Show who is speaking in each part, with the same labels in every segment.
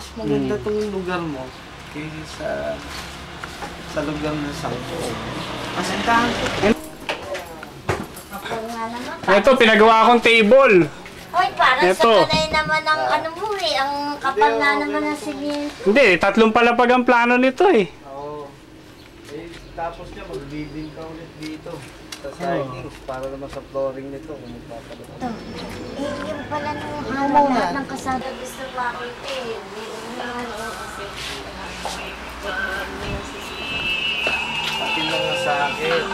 Speaker 1: mas maganda tong lugar mo kaysa sa lugar ng Sangko. Kasi
Speaker 2: ito, pinagawa akong table.
Speaker 3: Hoy, parang
Speaker 2: Ito.
Speaker 3: sa kanay naman ang ano mo eh, ang kapal na naman ng simento.
Speaker 2: Hindi, 3 palapag ang plano nito eh.
Speaker 1: Oo. Tapos niya, mag-building ka ulit dito. Sa sidings, para naman sa flooring nito kung magpapalit.
Speaker 3: Ito. Yung pala nung halaw lahat ng kasada gusto makita eh.
Speaker 1: Pati lang na sa akin.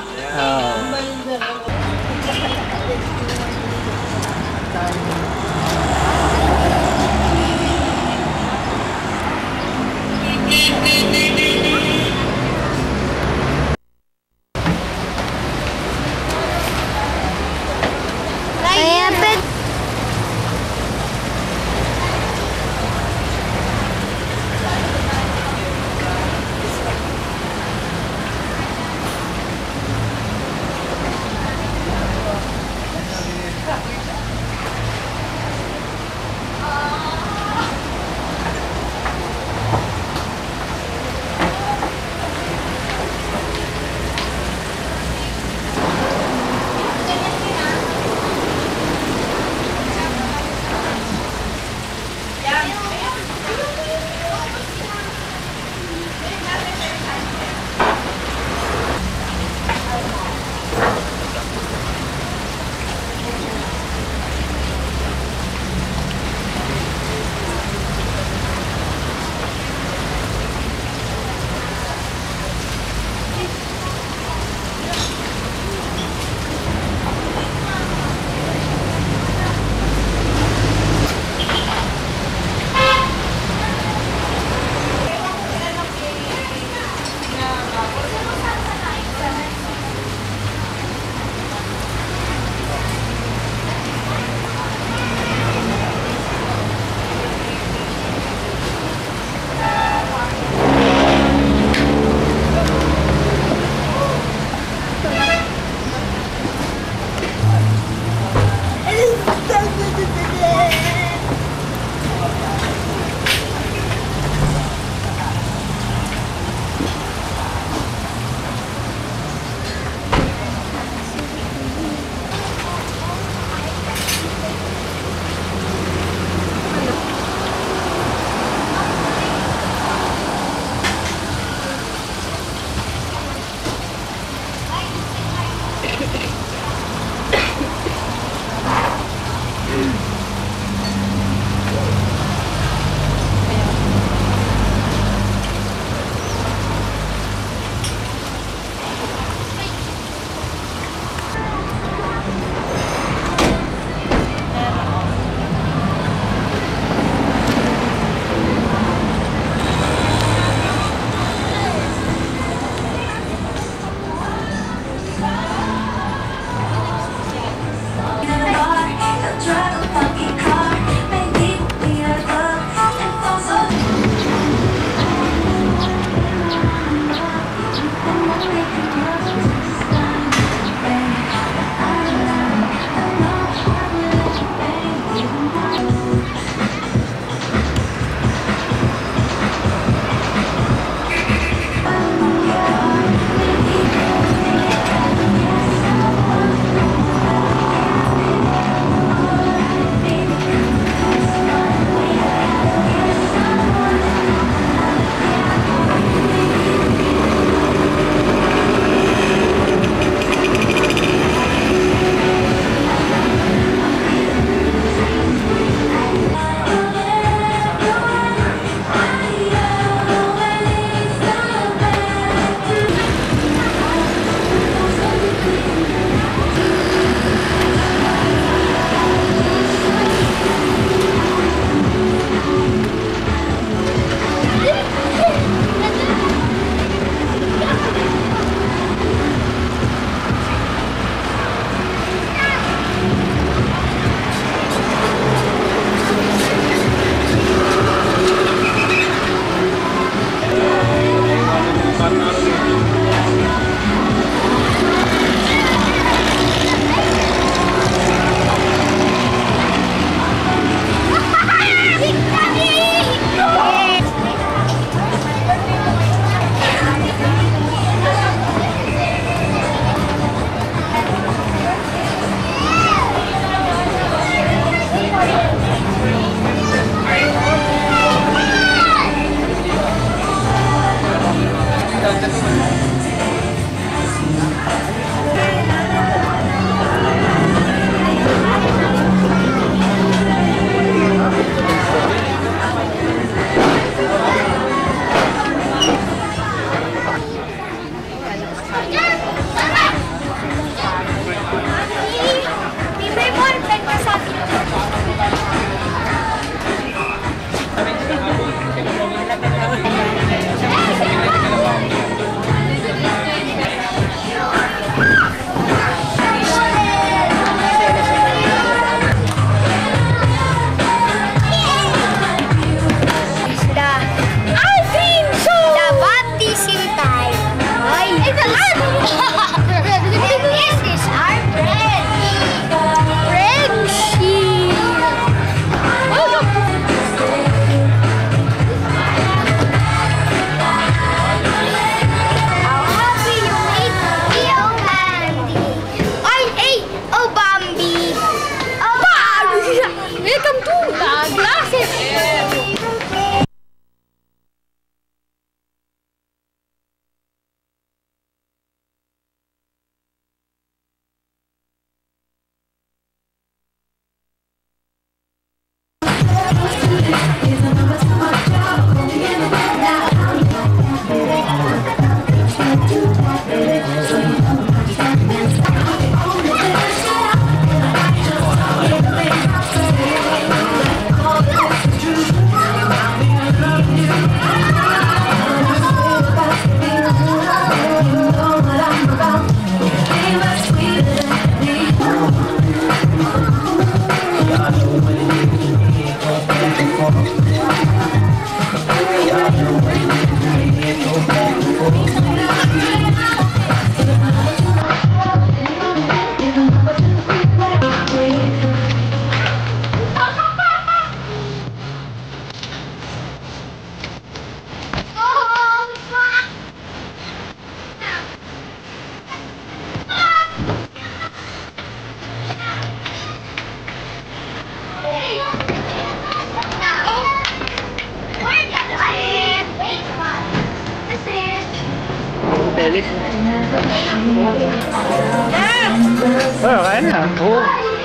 Speaker 2: Oh, kain na. Oo.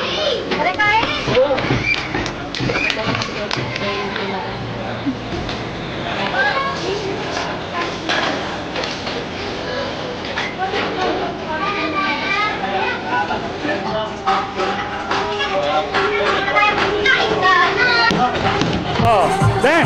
Speaker 2: Oh, Dan.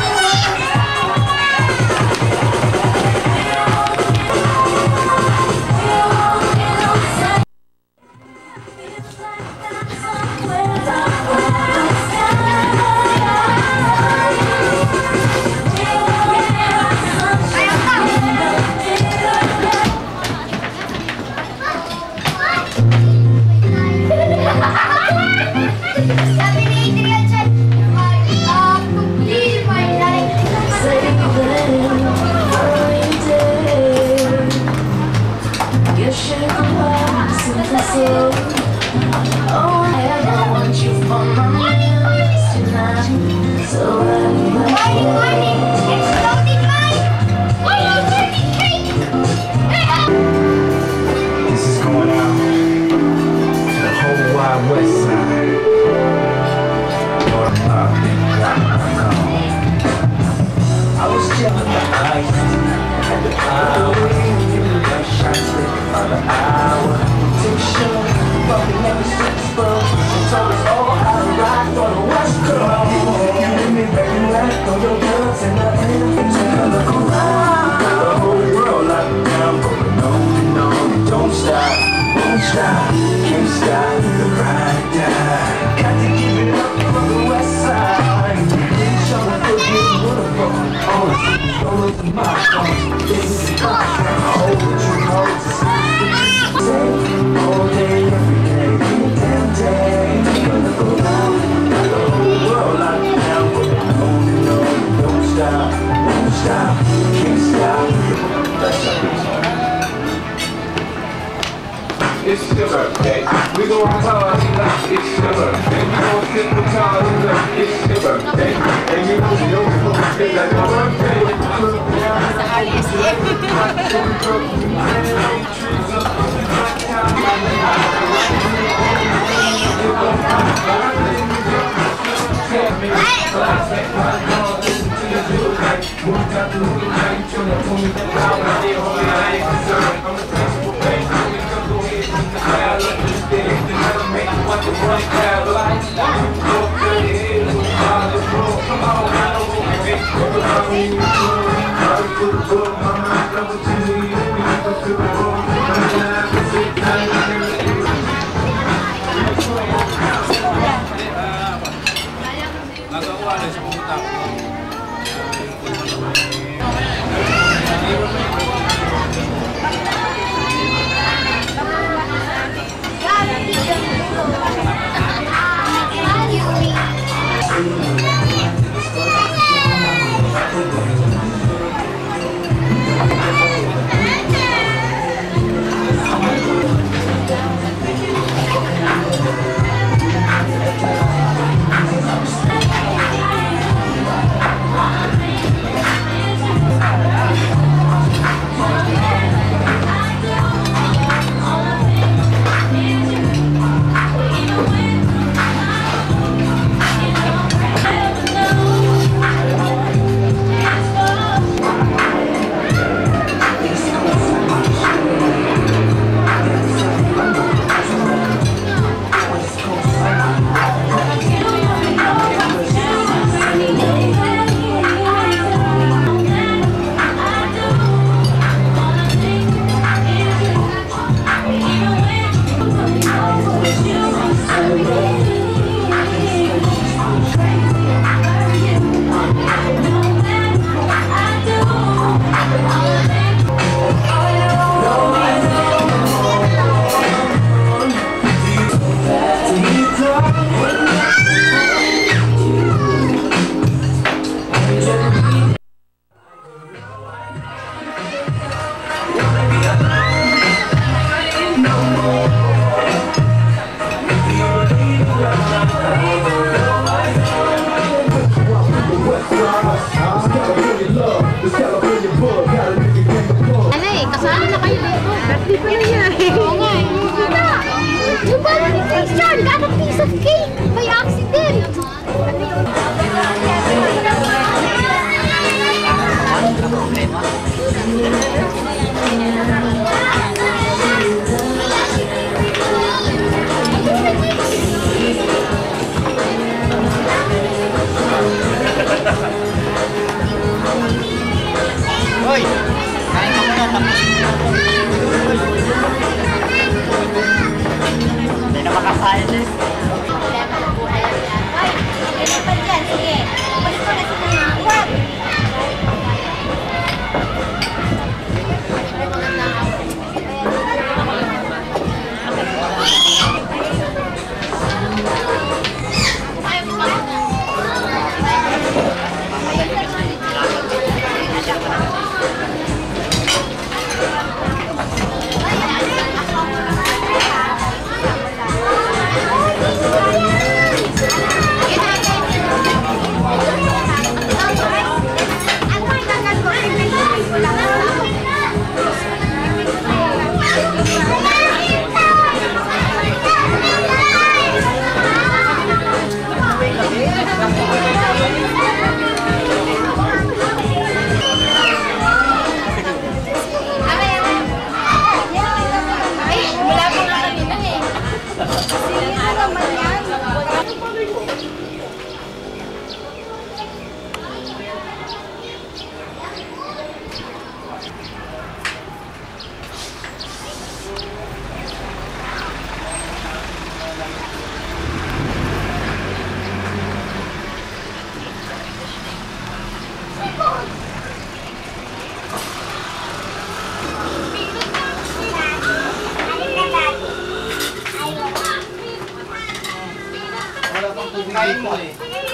Speaker 4: It's your birthday. We gon' party like it's your birthday. We gon' sip the party like it's your birthday. And you know it's like your birthday. Come on,
Speaker 3: Nanay, kasali na kayo dito. Birthday pa na yan. Oo nga. Yung ba yung Christian got a piece of cake by accident.
Speaker 1: Hoy! Kain ka muna, tapos. Hindi na makakain eh.
Speaker 3: Ay, ano pa dyan? Sige. Balik ko na sa mga wag.
Speaker 1: Kain mo eh.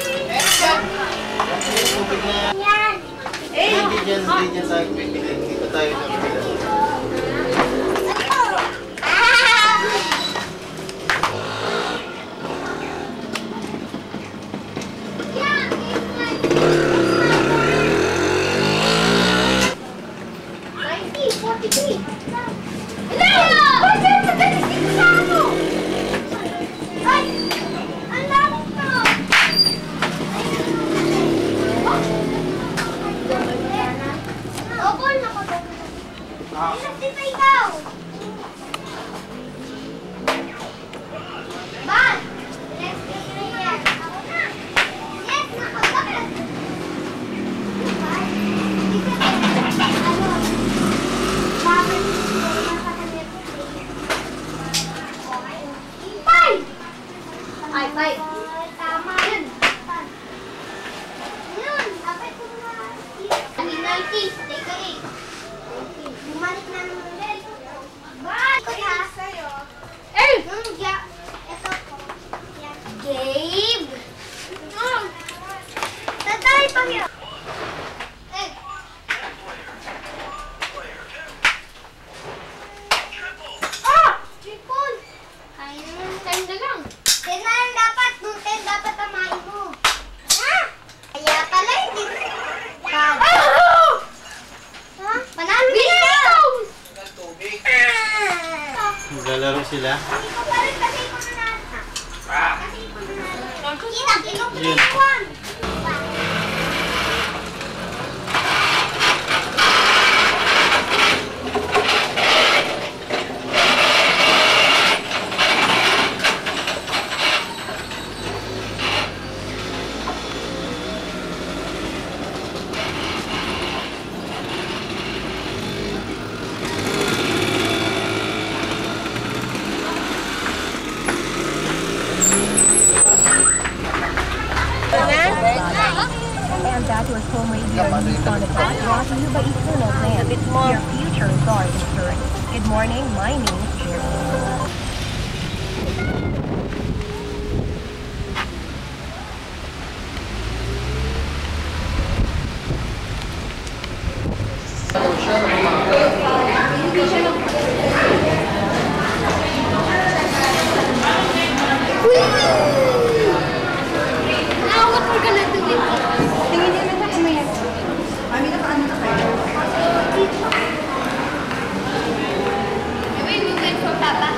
Speaker 1: Hindi dyan tayo pipili. Hindi pa tayo napili.
Speaker 3: Take a 8. Bumalik na naman ulit. Bye! Kuya! Eh! Ito po. Gabe! Tatay pa niya! Eh! Ah! Triple! Kaya naman 10 na lang. 10 na lang dapat. Nung 10 dapat tamahin mo. Ha? Kaya pala hindi. Ha? Manalo na ito!
Speaker 1: Maglalaro sila.
Speaker 3: Kasi ikaw pa rin kasi ikaw nanalo. Kasi ikaw nanalo. Kinag-ilok na iwan.
Speaker 5: And that was home radio news on the clock brought to you by Eternal Plan, your future guard insurance. Good morning, my name is Jerry.
Speaker 3: Now what we're gonna do with it? Tingin naman na kami. Mami, nakaano na kayo? Maybe we went for Papa.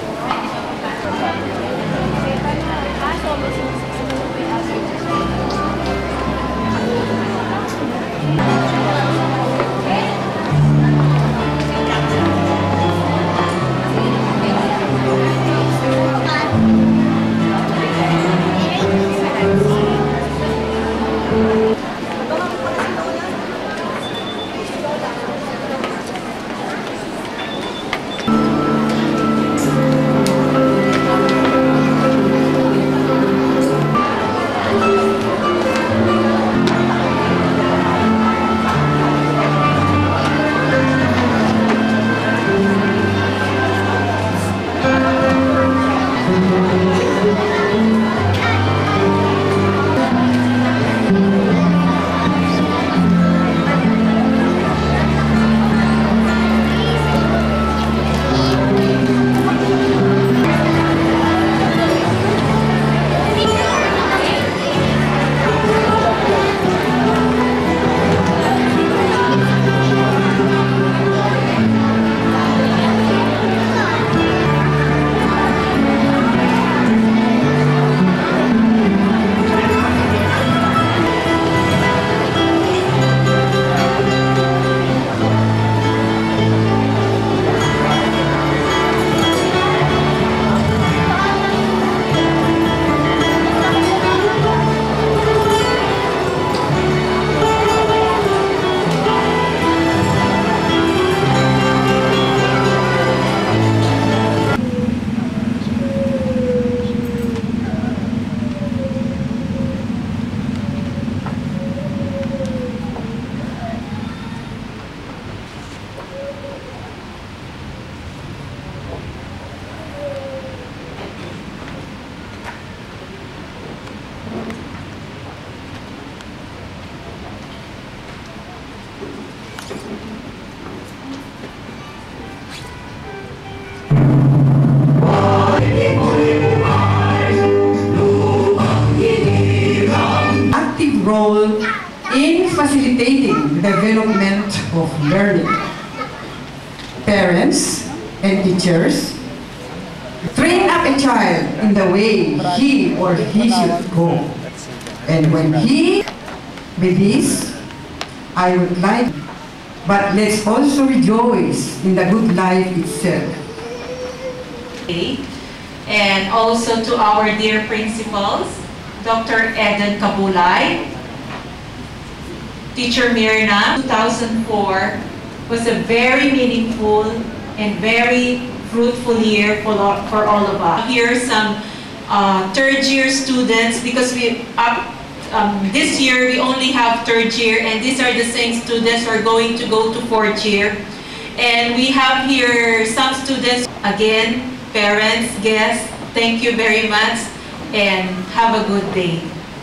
Speaker 6: Role in facilitating the development of learning. Parents and teachers train up a child in the way he or he should go. And when he, with this, I would like, but let's also rejoice in the good life itself.
Speaker 7: And also to our dear principals, Dr. Eden Kabulay, Teacher Mirna. 2004 was a very meaningful and very fruitful year for all of us. Here are some third-year students, because this year we only have third year, and these are the same students who are going to go to fourth year. And we have here some students. Again, parents, guests, thank you very much and have a good day.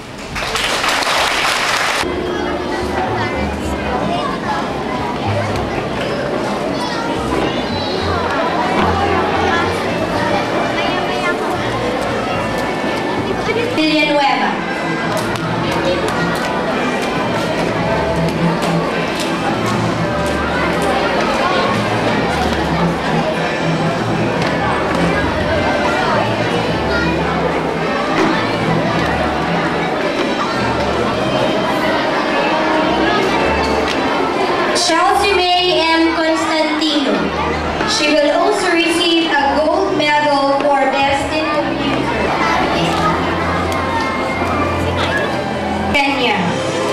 Speaker 5: She will also receive a gold medal for Best in Computer. Kenya.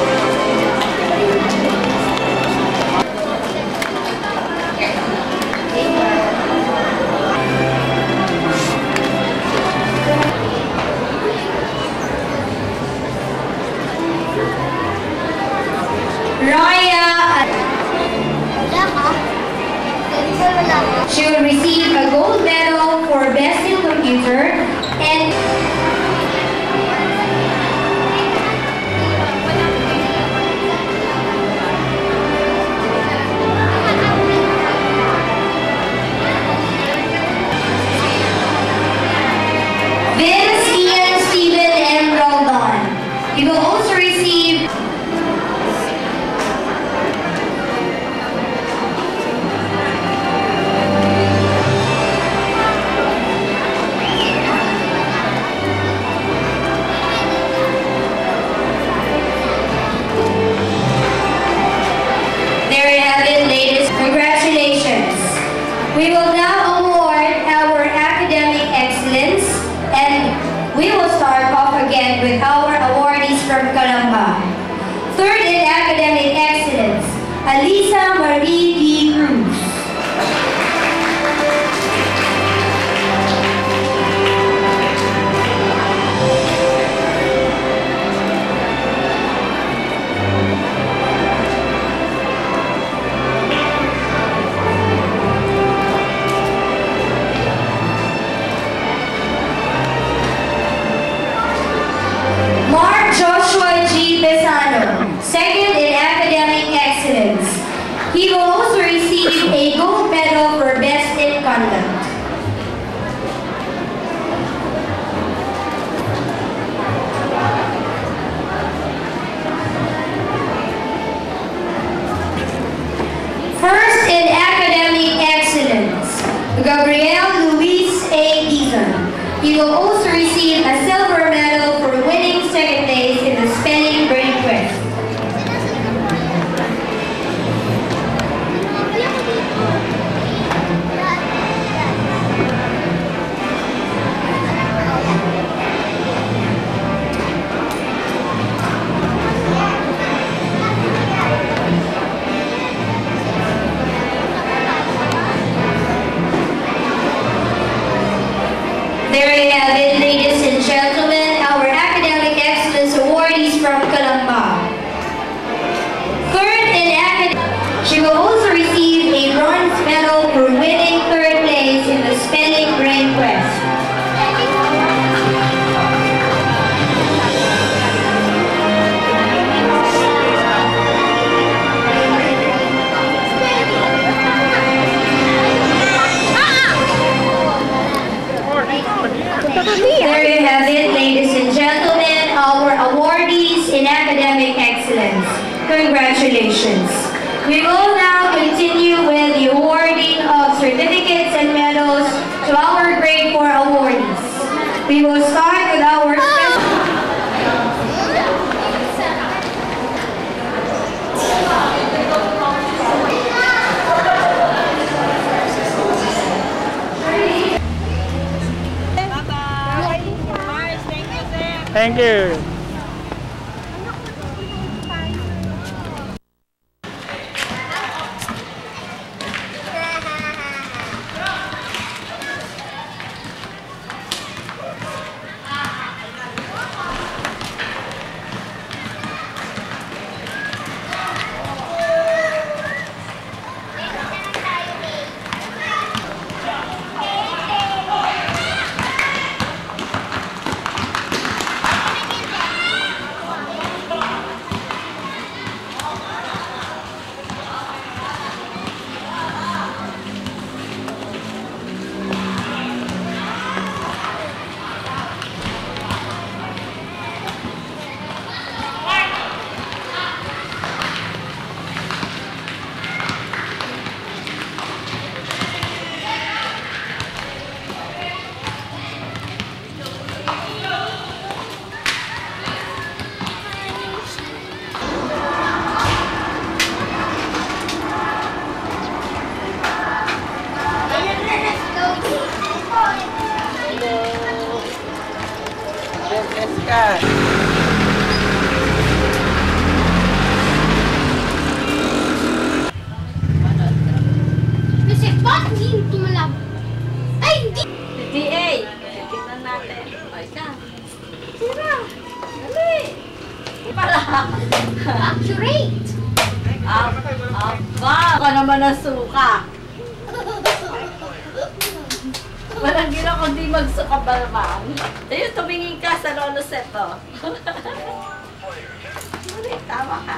Speaker 5: She will receive a gold medal for Best in Computer and Vince, Ian, Steven, and Roldon. He will also receive We will now award our academic excellence, and we will start off again with our awardees from Calamba. Third in academic excellence, Alisa Marie D. Cruz. Second in academic excellence. He will also receive a gold medal for Best in Conduct. First in academic excellence, Gabrielle Luis A. Dizon. He will also receive a silver medal for winning second place in the spelling brain quiz. There you have it, ladies and gentlemen, our academic excellence awardees from Calamba. Third in academic, she will also receive a bronze medal for winning third place in the spelling brain quest. There you have it, ladies and gentlemen, our awardees in academic excellence. Congratulations. We will now continue with the awarding of certificates and medals to our grade 4 awardees. We will start with our
Speaker 2: Thank you.
Speaker 3: accurate.
Speaker 2: Aba! Ako naman ang suka. Walang gina kundi magsuka balbang. Ayun, tumingin ka sa lolo seto. Tama ka.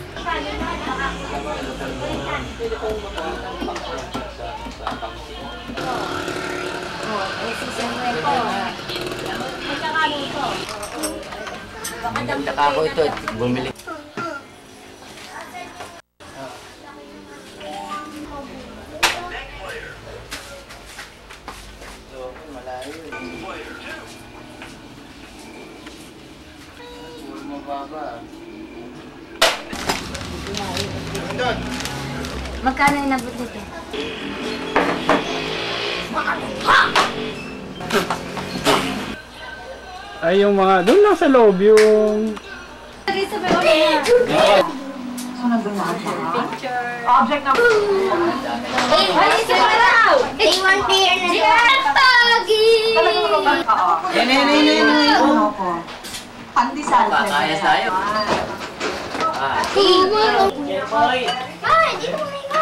Speaker 1: Tsaka ako ito, bumili.
Speaker 3: Magkano inabot nito?
Speaker 8: Ay, yung mga, doon lang sa loob, yung...
Speaker 7: Object number.
Speaker 3: A1 pair na yan. Pagi!
Speaker 7: Pandesal.
Speaker 1: Kaya tayo.
Speaker 3: Ay, di ko maingat.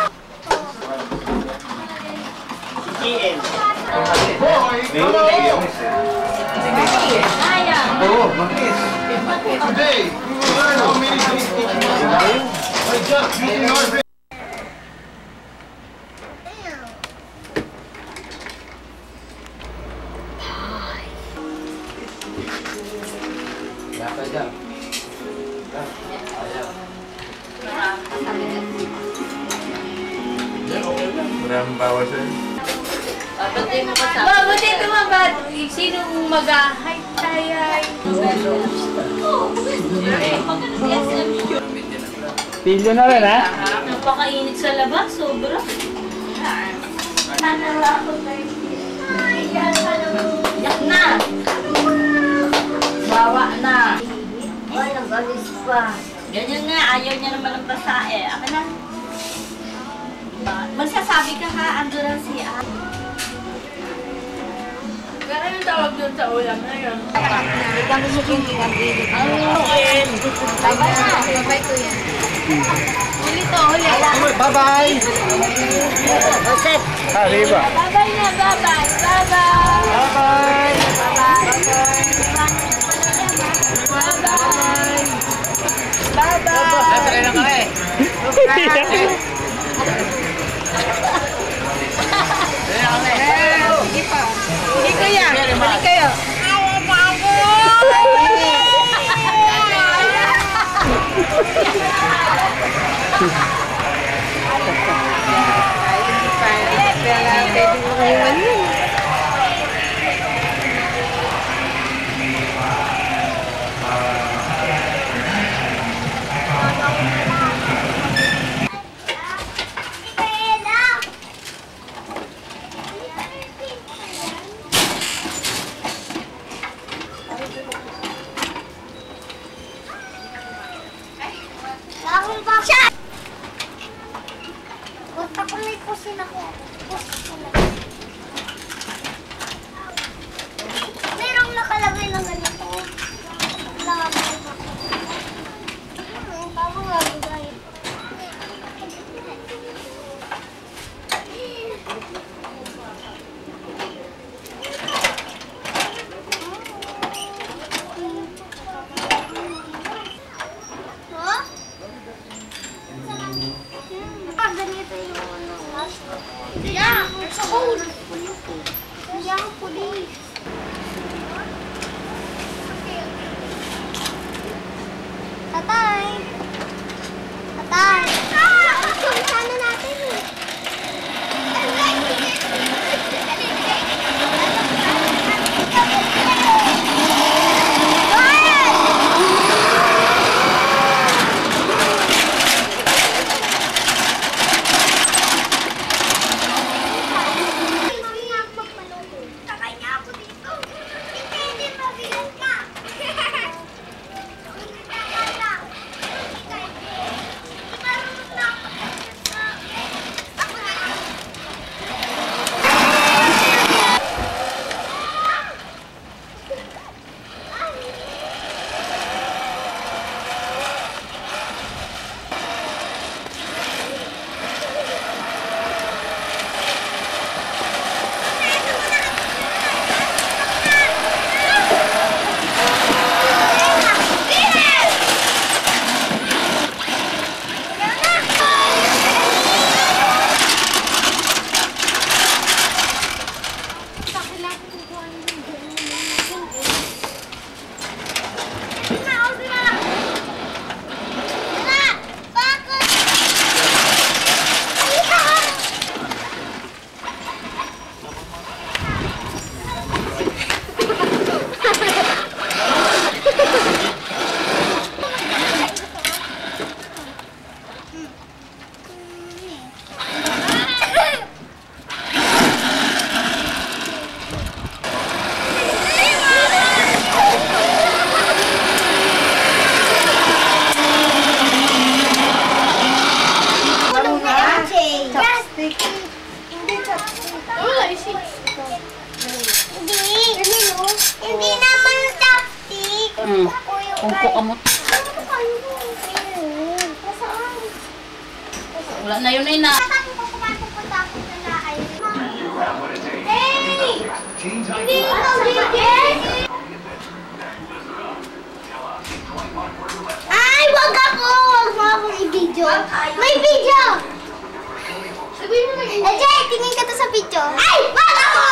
Speaker 1: Oo, makis.
Speaker 4: Today, we will learn how many things each one by just using our brain.
Speaker 1: Dapat dyan. Maraming bawas eh.
Speaker 2: Babuti tumabad. Sinong mag-hi, hi.
Speaker 8: Pilyo na rin, ha?
Speaker 2: Napakainit sa labas, sobra. Yak na! Bawa na!
Speaker 3: Ay, nag-alis pa.
Speaker 2: Ganyan nga, ayaw niya naman ng basae. Akin na. Magsasabi ka ha, ando lang si Pero yung tawag doon sa ulam na yun.
Speaker 3: Kami sa pinky ng bilik. Bye-bye na. Bye-bye ko yan. Huli to, huli.
Speaker 1: Bye-bye!
Speaker 3: Set.
Speaker 8: Arriba.
Speaker 2: Bye-bye na, bye-bye. Bye-bye.
Speaker 1: Bye-bye!
Speaker 2: Bye-bye.
Speaker 1: Siyempre na kami.
Speaker 2: Sige pa. Sige kaya. Balik kayo.
Speaker 3: Bakong pa siya! Basta kung may pusin ako. Merong nakalagay na ganito. Nakalagay ako. Bago nga bigay. Ganito yung ano. Yeah, it's a hole. Yeah, police. Tatay! Tatay! Ano natin eh? Tatay niya ako dito. Hindi naman chopstick.
Speaker 2: Kungko kamot. Wala na yun ay na.
Speaker 3: Hey! Hindi ikaw Dian! Ay, wag ako! Wag mo akong i-video. May video! Jay, tingin ka to sa video. Ay! Wag ako!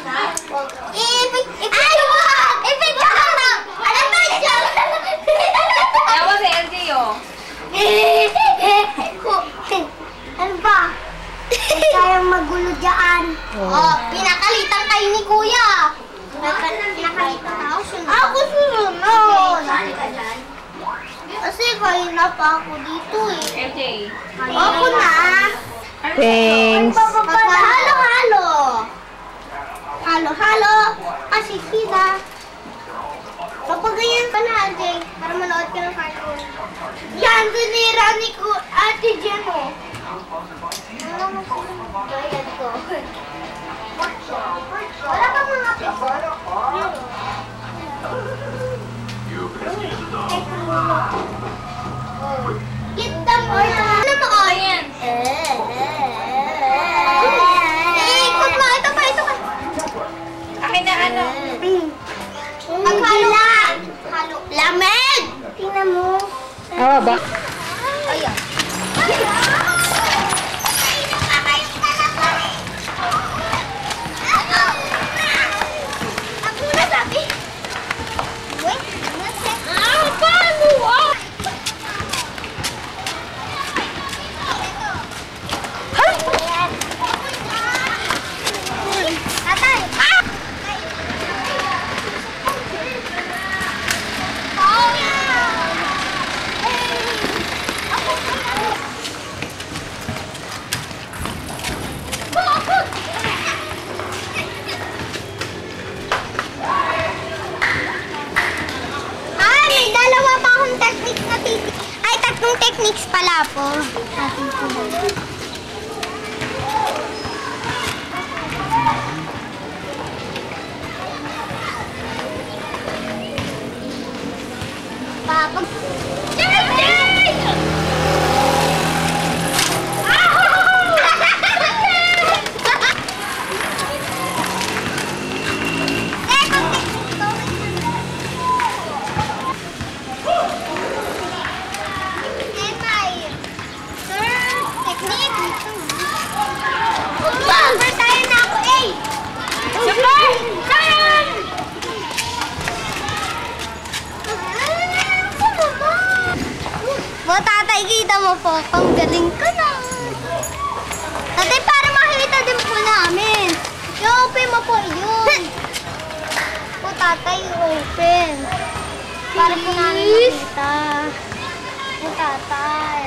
Speaker 3: Ay, wag! I-video ka na! Ano ba dyan?
Speaker 2: Ewa si LGO.
Speaker 3: Ano ba? Kayang magulo dyan. Oh, pinakalitan kayo ni Kuya. Pinakalitan ako sunod. Ako sunod. Kasi kayo na pa ako dito eh.
Speaker 2: LJ.
Speaker 3: Ako na.
Speaker 5: Thanks.
Speaker 3: Halo-halo. Halo-halo. Kasi sila. Papaganyan pa na, Jay. Para manood ka ng cartoon. Yan, tinira ni ko, Ate Jen mo. Ano mo sila? Bayad ko. Wala ka mga picture? Get them all. Ano mo, oh? Ayan. Ikot mo. Ito pa.
Speaker 2: Akin na ano?
Speaker 3: Maghalo. Lamig! Tingnan mo.
Speaker 5: Ba?
Speaker 3: Ayan. Ako na sabi. Wait. Paano? Tatay. May dalawa pa akong techniques na ay, tatlong techniques pala po. Papag... Tatay, kita mo po, ang galing ka na. Tatay, para makita din po namin. I-open mo po yun. Po, tatay, open. Para po namin makita. Po, tatay.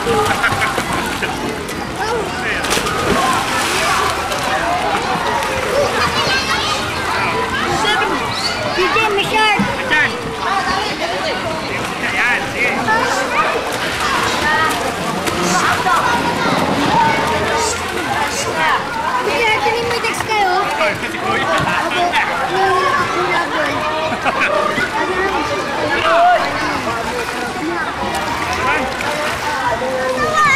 Speaker 3: DJ, may shirt. Tinig mo text kayo? Ako.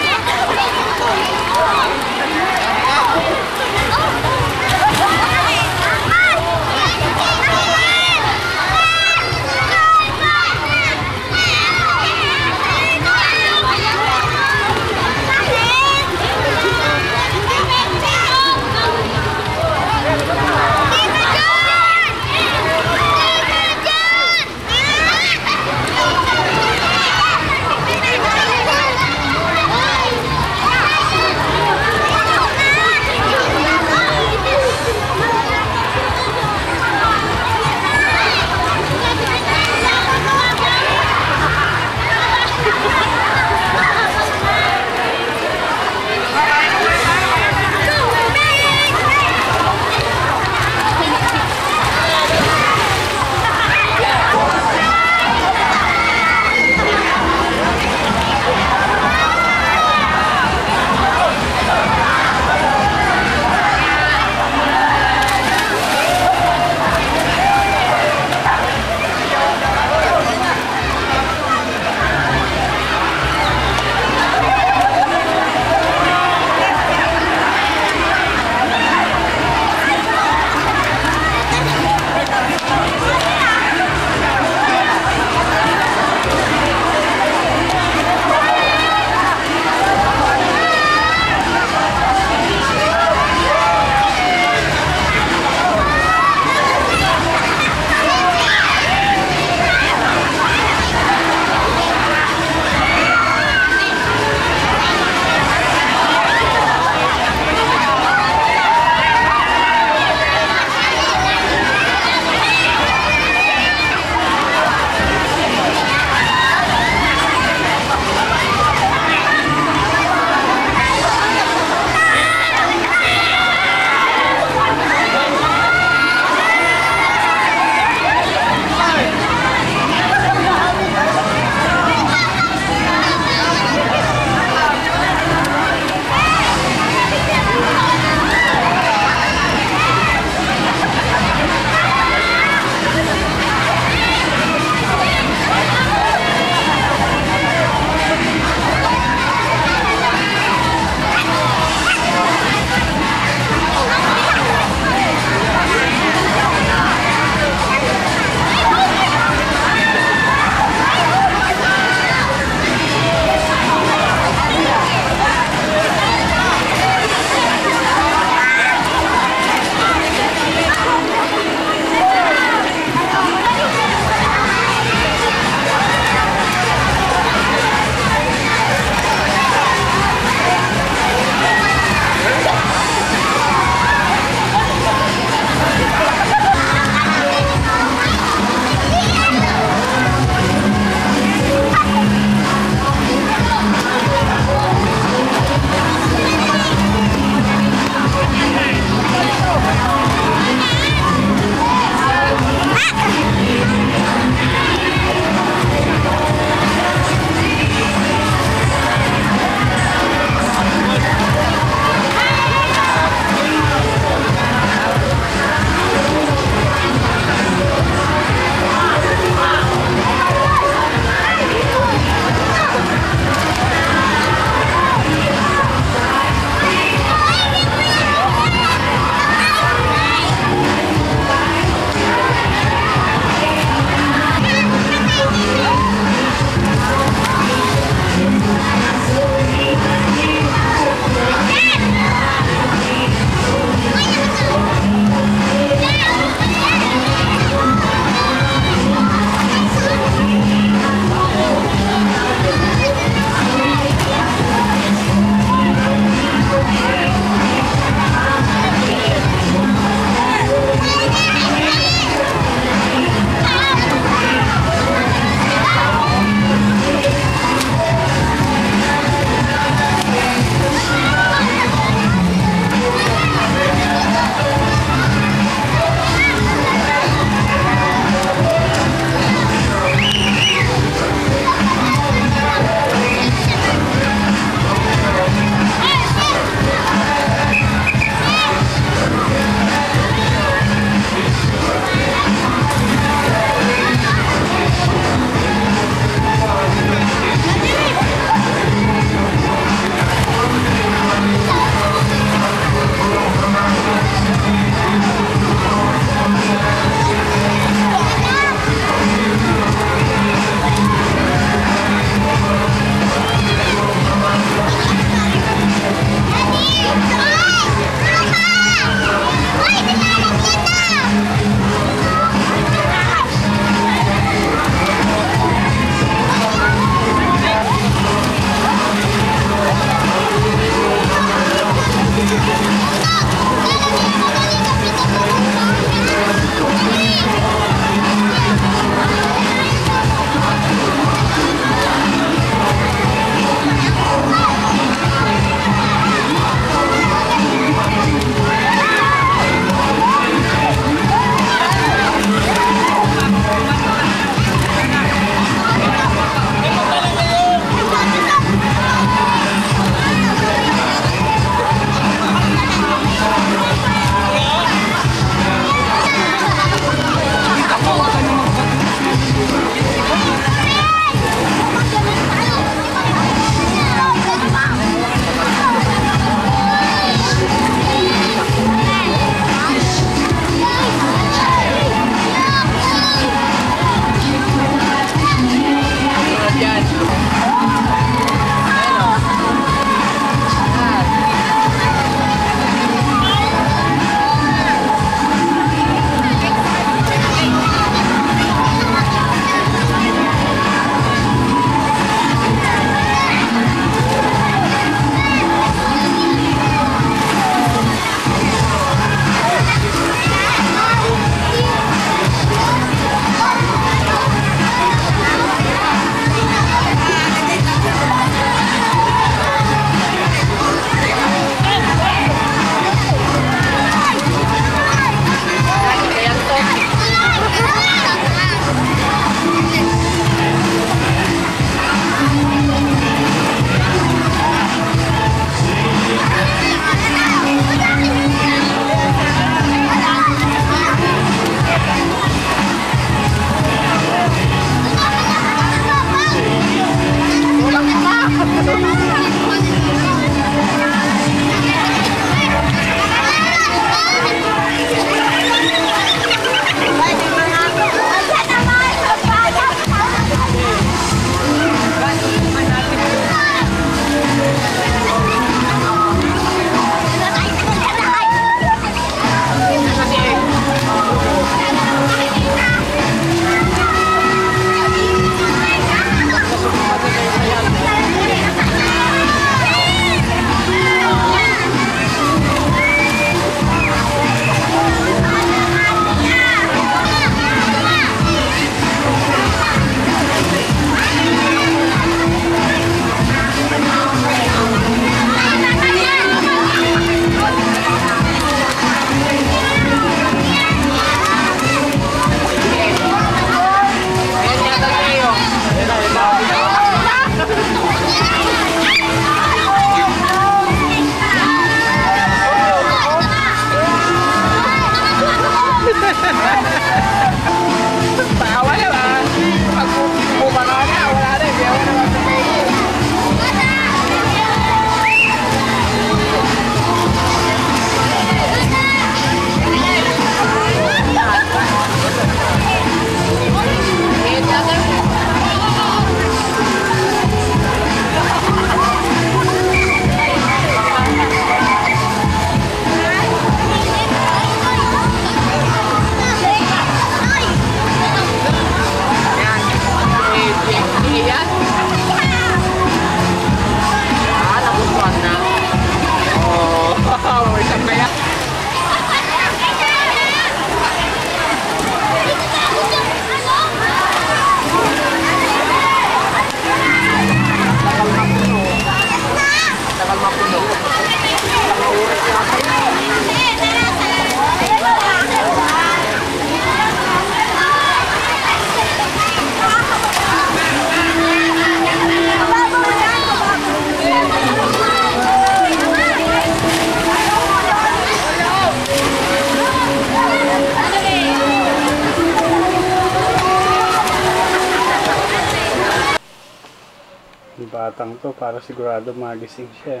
Speaker 8: batang to para sigurado magising siya.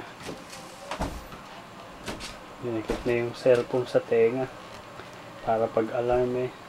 Speaker 8: Dinikit na yung cellphone sa tenga para pag-alarm eh.